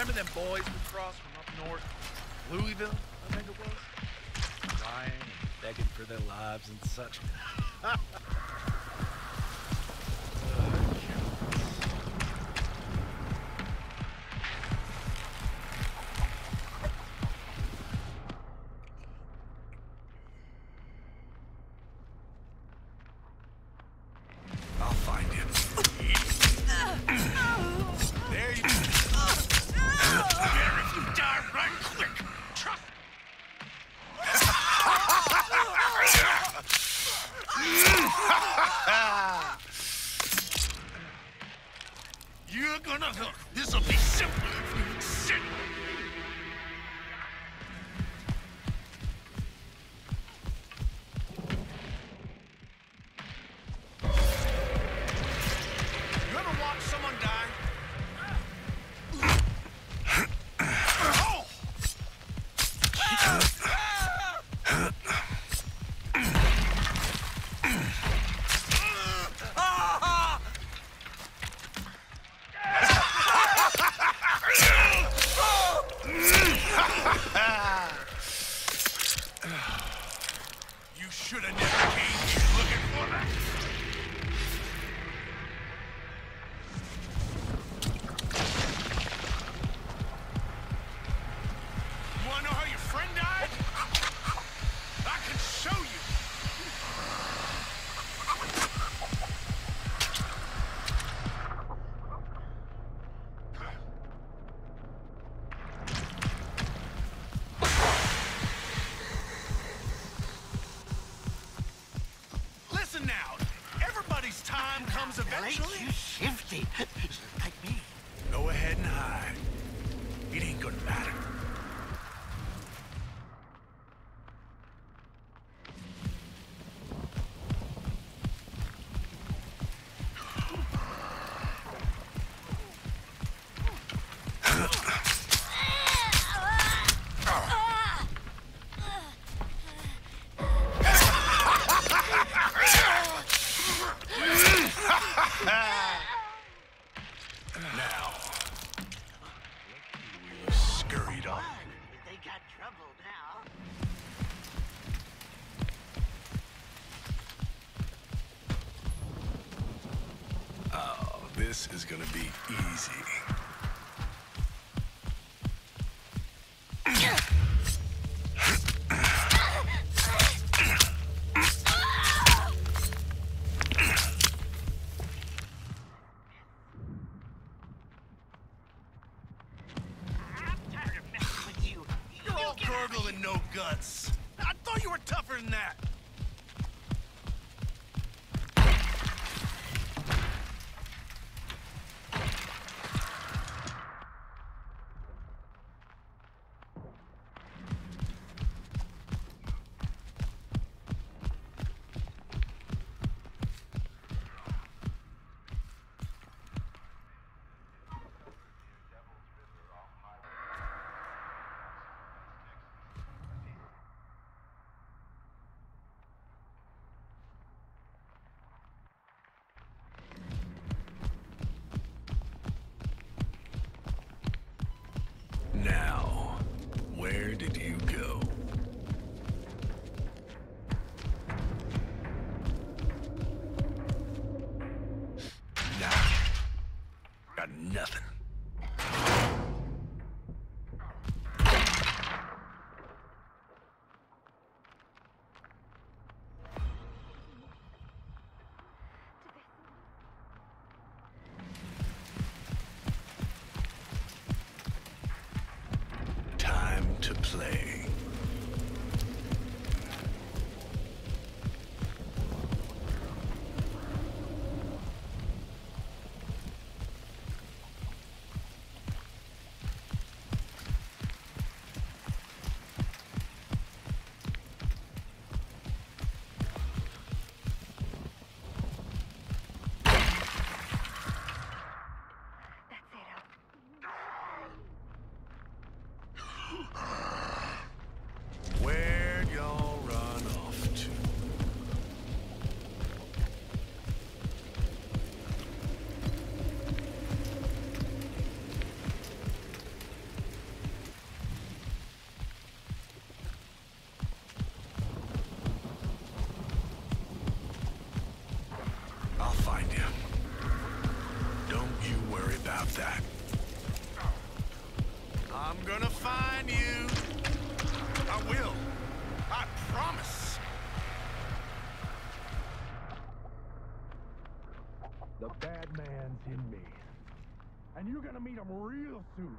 Remember them boys we crossed from up north? Louisville, I think it was? Crying and begging for their lives and such. I'll find him. There you go. If you die, run quick. Trust You're gonna look. This'll be simple if you sit. You ever watch someone die? You should have never came here looking for that. You wanna know how your friend died? I can show you. Listen now, everybody's time comes eventually. You shifty, like me. Go ahead and hide. It ain't gonna matter. Now, we scurried on. They got trouble now. Oh, this is gonna be easy. I'm tired of messing with you. You're all gurgle and no guts. I thought you were tougher than that. Now, where did you go? Nah, got nothing. Time to play. Where'd y'all run off to? and you're gonna meet him real soon.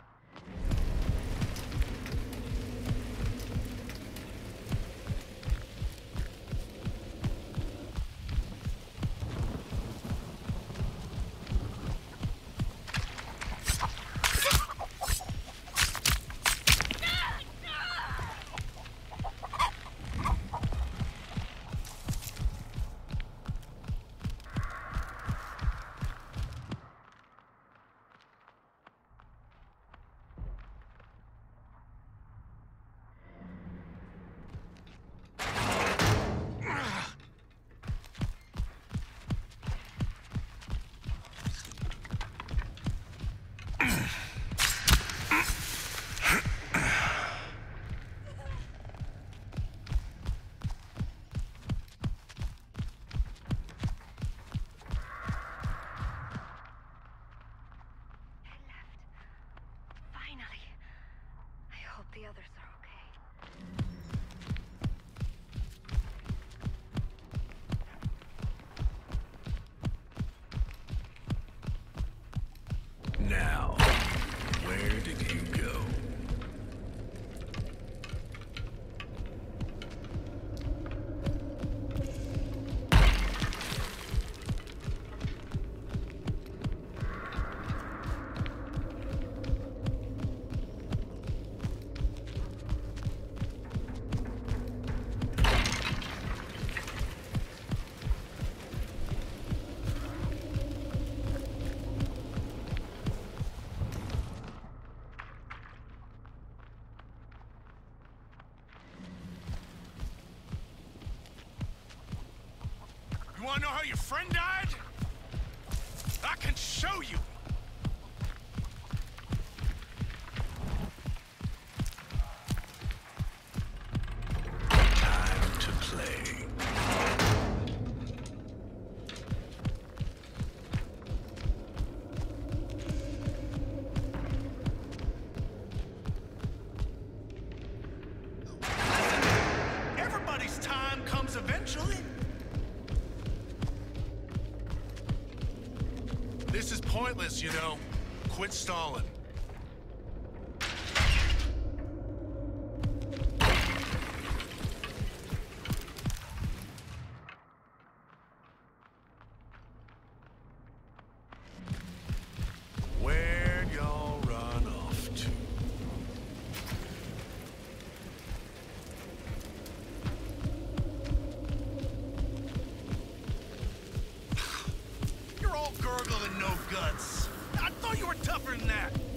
The others are okay. Now, where did you go? You wanna know how your friend died? I can show you! Time to play. Everybody's time comes eventually. This is pointless, you know. Quit stalling. Where'd y'all run off to? You're all gurgle and no guts. I thought you were tougher than that.